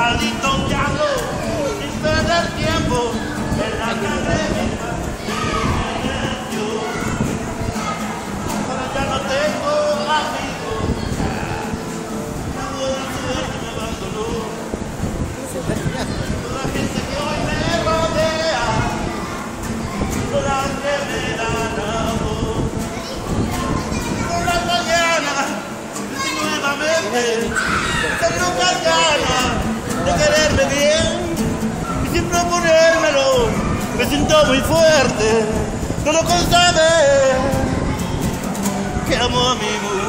maldito diablo, sin perder tiempo en la academia. Ahora ya no tengo amigos, todo el suerte me abandonó. Toda la gente que hoy me rodea, toda la que me dan amor. Por la mañana, nuevamente, se nunca ganas de quererme bien y sin proponérmelo, me siento muy fuerte, no lo con saber que amo a mi mujer.